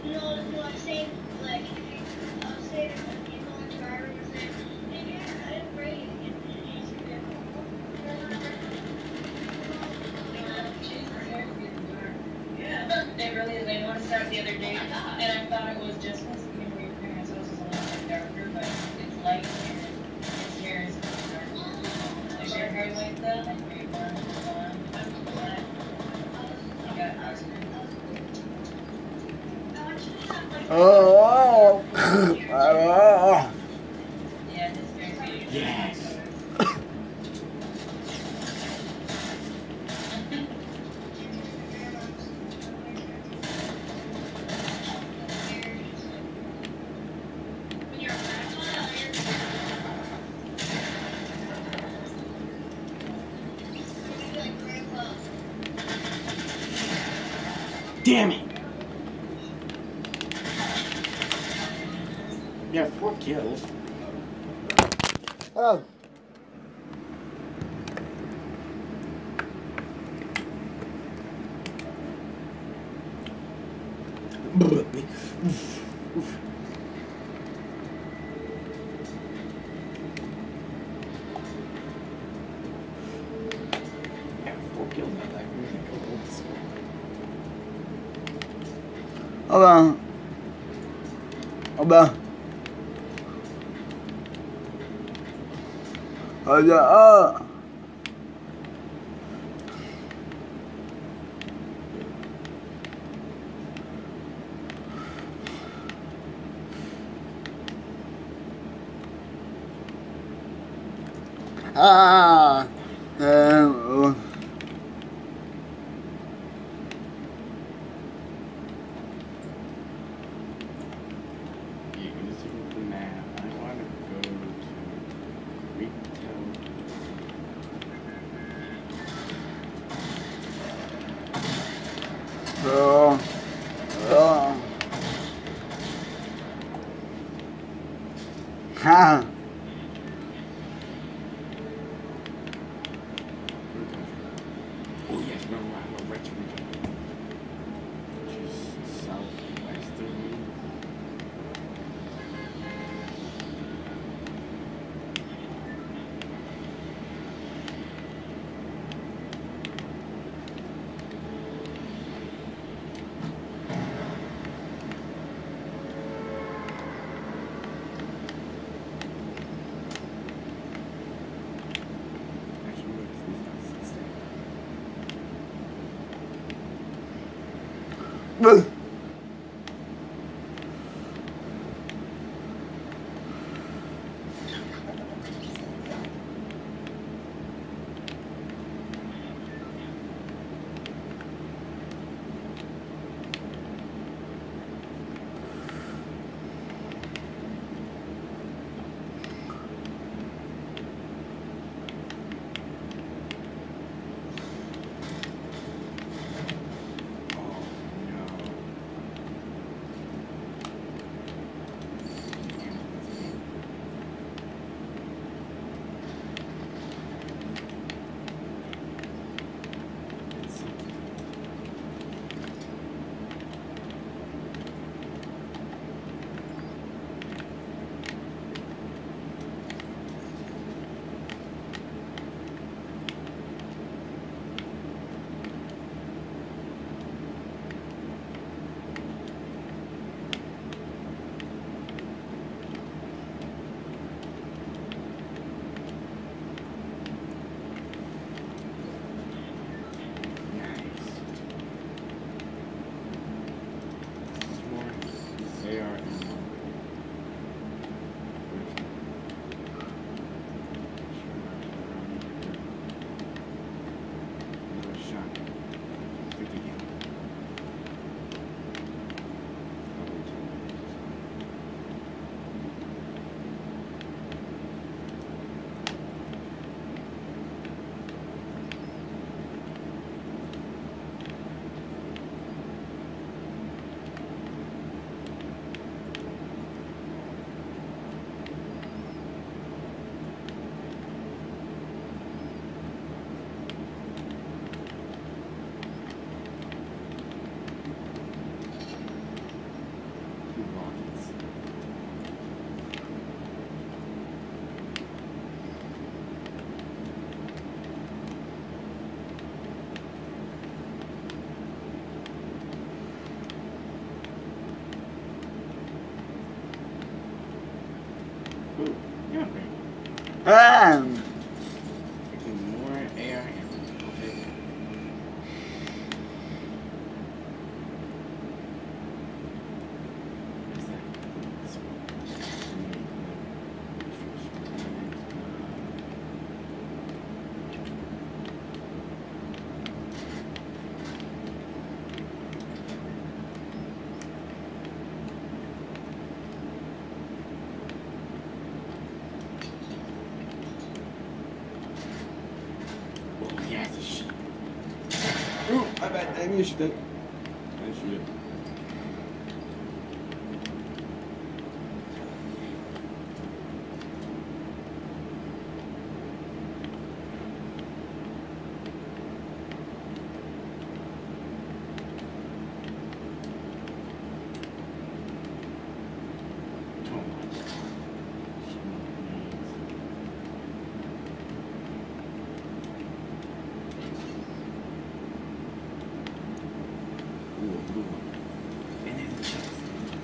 No, I'm saying, like, I was saying if people in the driver were saying, hey, yeah, I didn't break it. Yeah, it really is. I noticed that the other day, and I thought it was just because your parents' house is a little bit darker, but it's light here. It's here is darker. Is your hair like that? Are you blonde? You got Oscar. Oh. Yeah, it's very beautiful. Yes. Damn it! Yeah, 4 kills. Oh. Yeah, 4 kills not that really cool. Aba. Aba. Ada. Ah. Ha. Oh yes, we're right to region. Which is southwest of me. Actually, look, it's Boo. oh no. Ah. Freaking more AI. Okay. What's that? Oh, yes, this shit. Ooh, I bet. I didn't shoot that. I didn't shoot it. Oh my God. Ooh, a blue one. And then the chest.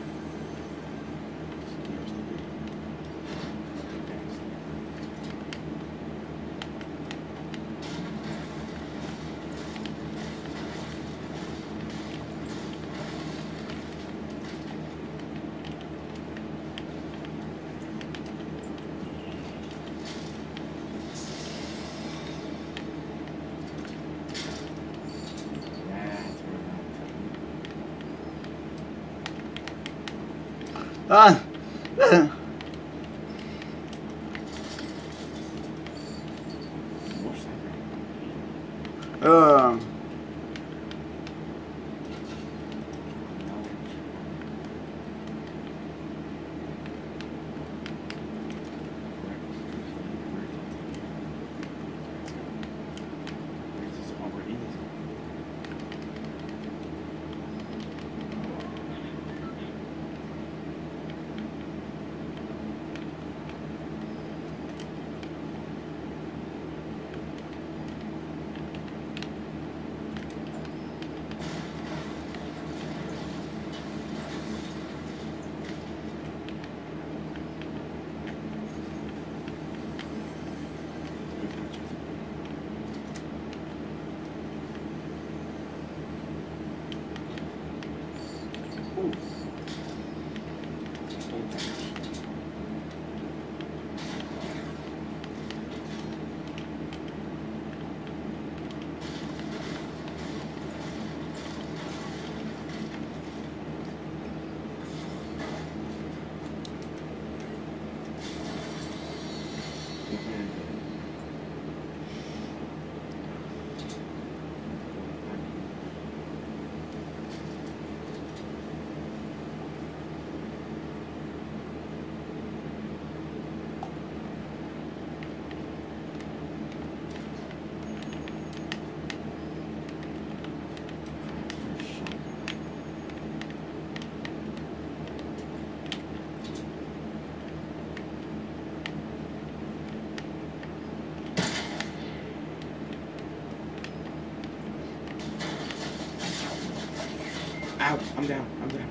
Ah. Ow, I'm down. I'm down.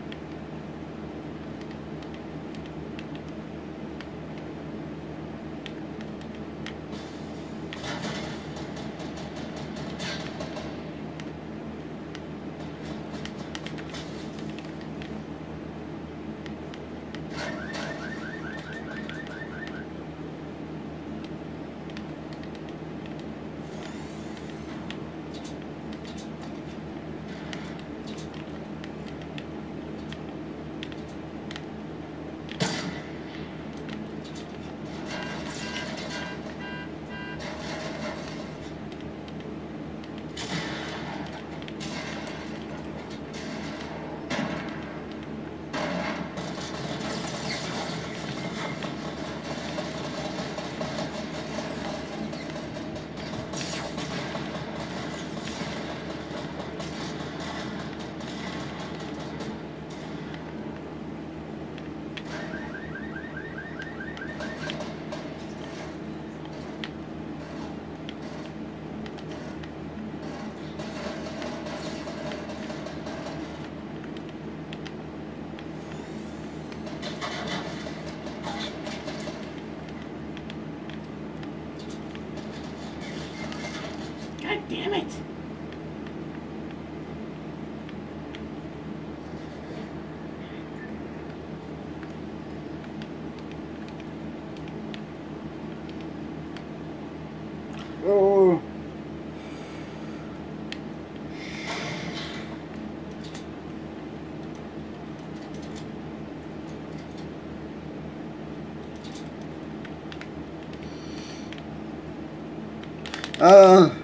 Uh.